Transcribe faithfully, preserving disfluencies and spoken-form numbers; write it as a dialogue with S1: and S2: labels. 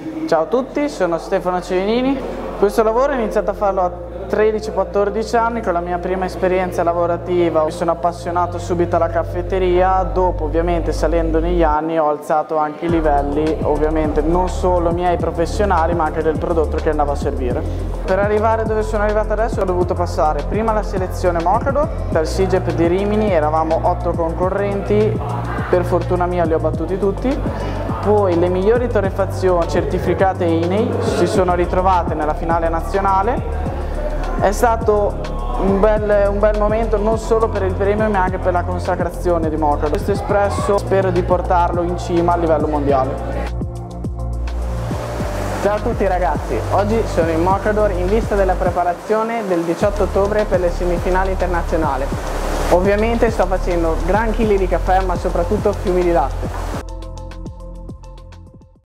S1: Ciao a tutti, sono Stefano Cevinini. Questo lavoro ho iniziato a farlo a tredici quattordici anni con la mia prima esperienza lavorativa. Mi sono appassionato subito alla caffetteria, dopo ovviamente salendo negli anni ho alzato anche i livelli, ovviamente non solo miei professionali ma anche del prodotto che andavo a servire. Per arrivare dove sono arrivato adesso ho dovuto passare prima la selezione Mocador dal SIGEP di Rimini, eravamo otto concorrenti, per fortuna mia li ho battuti tutti. Poi le migliori torrefazioni certificate I N E I si sono ritrovate nella finale nazionale. È stato un bel, un bel momento non solo per il premio ma anche per la consacrazione di Mocador. Questo espresso spero di portarlo in cima a livello mondiale. Ciao a tutti ragazzi, oggi sono in Mocador in vista della preparazione del diciotto ottobre per le semifinali internazionali. Ovviamente sto facendo gran chili di caffè ma soprattutto fiumi di latte.